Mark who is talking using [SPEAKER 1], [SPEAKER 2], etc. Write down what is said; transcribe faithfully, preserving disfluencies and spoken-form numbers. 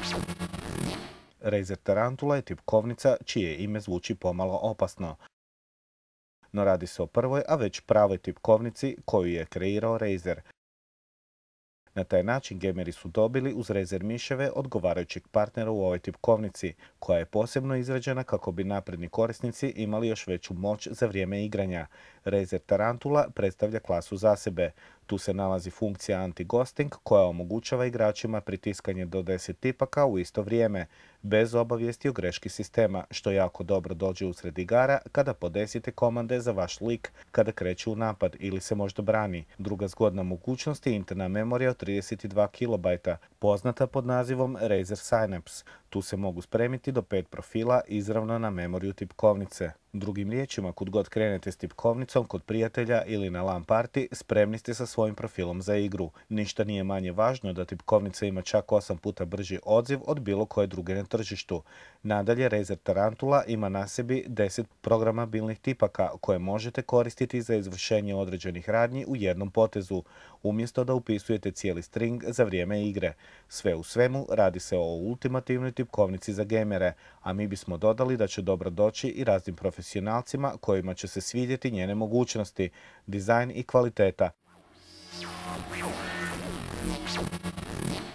[SPEAKER 1] Razer Tarantula je tipkovnica čije ime zvuči pomalo opasno, no radi se o prvoj, a već pravoj tipkovnici koju je kreirao Razer. Na taj način gameri su dobili uz Razer miševe odgovarajućeg partnera u ovoj tipkovnici, koja je posebno izrađena kako bi napredni korisnici imali još veću moć za vrijeme igranja. Razer Tarantula predstavlja klasu za sebe. Tu se nalazi funkcija anti-ghosting koja omogućava igračima pritiskanje do deset tipaka u isto vrijeme, bez obavijesti o greški sistema, što jako dobro dođe usred igara kada podesite komande za vaš lik kada kreće u napad ili se možda brani. Druga zgodna mogućnost je interna memorija od trideset dva kilobajta, poznata pod nazivom Razer Synapse. Tu se mogu spremiti do pet profila izravno na memoriju tipkovnice. Drugim riječima, kud god krenete s tipkovnicom kod prijatelja ili na LAN party, spremni ste sa svojim profilom za igru. Ništa nije manje važno da tipkovnica ima čak osam puta brži odziv od bilo koje druge na tržištu. Nadalje, Razer Tarantula ima na sebi deset programabilnih tipaka koje možete koristiti za izvršenje određenih radnji u jednom potezu, umjesto da upisujete cijeli string za vrijeme igre. Sve u svemu, radi se o ultimativnoj tipkovnici za gamere, a mi bismo dodali da će dobro doći i raznim profesionalcima kojima će se svidjeti njene mogućnosti, dizajn i kvaliteta.